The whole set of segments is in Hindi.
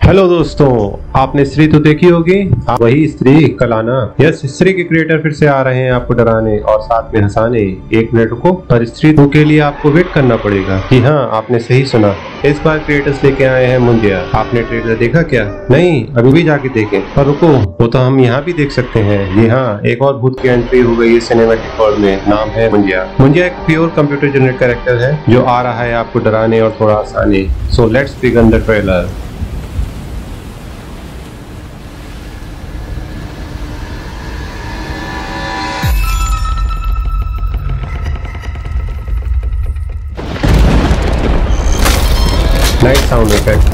हेलो दोस्तों, आपने स्त्री तो देखी होगी। आप वही स्त्री कलाना। यस, स्त्री के क्रिएटर फिर से आ रहे हैं आपको डराने और साथ में हंसाने। एक मिनट रुको, पर स्त्री 2 के लिए आपको वेट करना पड़ेगा। जी हाँ, आपने सही सुना। इस बार क्रिएटर्स लेके आए हैं मुंजिया। आपने ट्रेलर देखा क्या? नहीं, अभी भी जाके देखें। पर रुको, वो तो हम यहाँ भी देख सकते हैं। जी हाँ, एक और भूत की एंट्री हो गई है सिनेमैटिक वर्ल्ड में। नाम है मुंजिया। मुंजिया एक प्योर कंप्यूटर जनरेट कैरेक्टर है जो आ रहा है आपको डराने और थोड़ा हंसाने। So let's begin the trailer. Nice sound effect.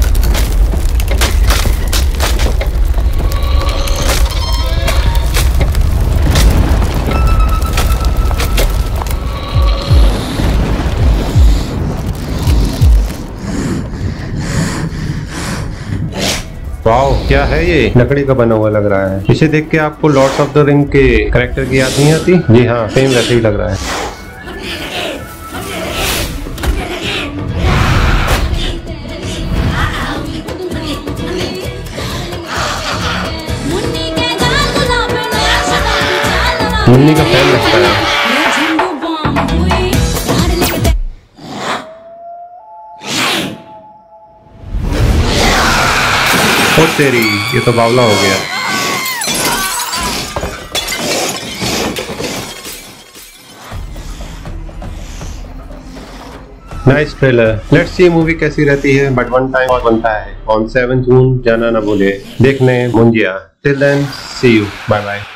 Wow, क्या है ये? लकड़ी का बना हुआ लग रहा है। इसे देख के आपको लॉर्ड्स ऑफ द रिंग के कैरेक्टर की याद नहीं आती? जी हाँ, सेम वैसे ही लग रहा है। मुन्नी का फैन लगता है। ओ तेरी, ये तो बावला हो गया। Nice trailer. Let's see movie कैसी रहती है। बट वन टाइम और बनता है ऑन 7 जून। जाना ना भूले देखने Munjya. Till then, see you, bye bye.